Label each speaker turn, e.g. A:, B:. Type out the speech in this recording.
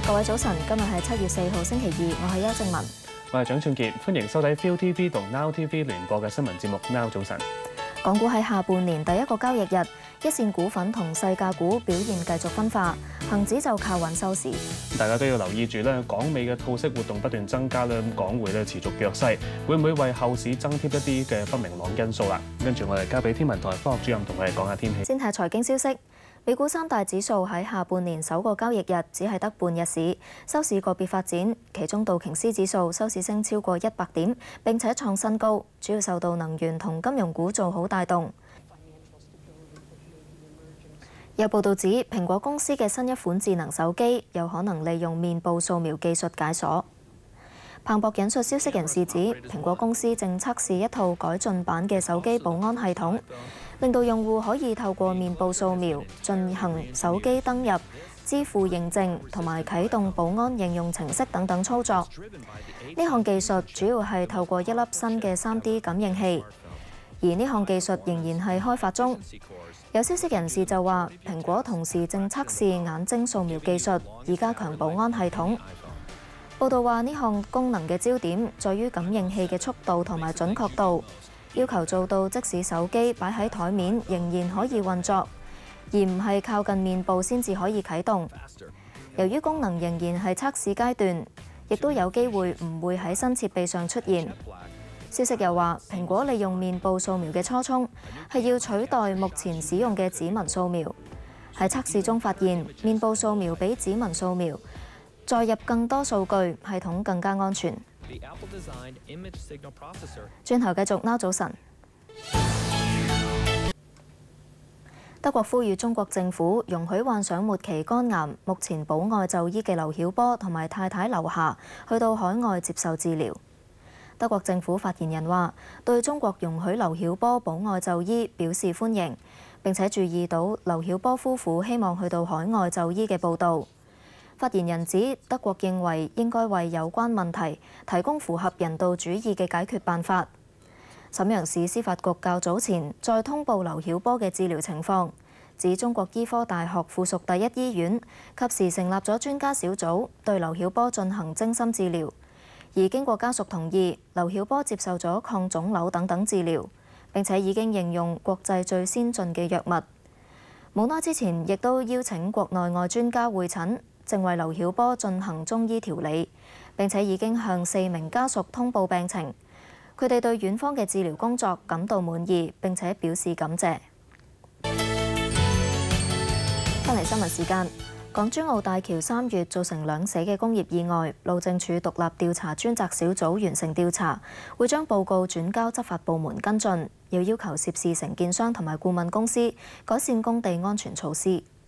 A: 各位早晨，今日係7月4號星期二，我係邱靜文。
B: 我係蔣俊傑，歡迎收睇 ViuTV 同 Now TV 聯播嘅新聞節目 Now 早晨。
A: 港股喺下半年第一個交易日，一線股份同細價股表現繼續分化，恒指就靠穩收市。
B: 大家都要留意住咧，港美嘅套息活動不斷增加咧，咁港匯咧持續弱勢，會唔會為後市增添一啲嘅不明朗因素啦？跟住我哋交俾天文台科學主任同我哋講下天氣。
A: 先睇財經消息。美股三大指數喺下半年首個交易日只係得半日市，收市個別發展。其中道瓊斯指數收市升超過100點，並且創新高，主要受到能源同金融股做好帶動。有報道指，蘋果公司嘅新一款智能手機有可能利用面部掃描技術解鎖。彭博引述消息人士指，蘋果公司正測試一套改進版嘅手機保安系統，令到用戶可以透過面部掃描進行手機登入、支付認證同埋啟動保安應用程式等等操作。呢項技術主要係透過一粒新嘅 3D 感應器，而呢項技術仍然係開發中。有消息人士就話，蘋果同時正測試眼睛掃描技術，以加強保安系統。報道話，呢項功能嘅焦點在於感應器嘅速度同埋準確度，要求做到即使手機擺喺台面仍然可以運作，而唔係靠近面部先至可以啟動。由於功能仍然係測試階段，亦都有機會唔會喺新設備上出現。消息又話，蘋果利用面部掃描嘅初衷係要取代目前使用嘅指紋掃描。喺測試中發現，面部掃描比指紋掃描載入更多數據，系統更加安全。轉頭繼續Now早晨。德國呼籲中國政府容許患上末期肝癌、目前保外就醫嘅劉曉波同埋太太劉霞去到海外接受治療。德國政府發言人話，對中國容許劉曉波保外就醫表示歡迎，並且注意到劉曉波夫婦希望去到海外就醫嘅報導。發言人指，德國認為應該為有關問題提供符合人道主義嘅解決辦法。瀋陽市司法局較早前再通報劉曉波嘅治療情況，指中國醫科大學附屬第一醫院及時成立咗專家小組對劉曉波進行精心治療，而經過家屬同意，劉曉波接受咗抗腫瘤等等治療，並且已經應用國際最先進嘅藥物。冇耐之前亦都邀請國內外專家會診，正為劉曉波進行中醫調理，並且已經向4名家屬通報病情。佢哋對院方嘅治療工作感到滿意，並且表示感謝。返嚟新聞時間，港珠澳大橋3月造成2死嘅工業意外，路政署獨立調查專責小組完成調查，會將報告轉交執法部門跟進，要求涉事承建商同埋顧問公司改善工地安全措施。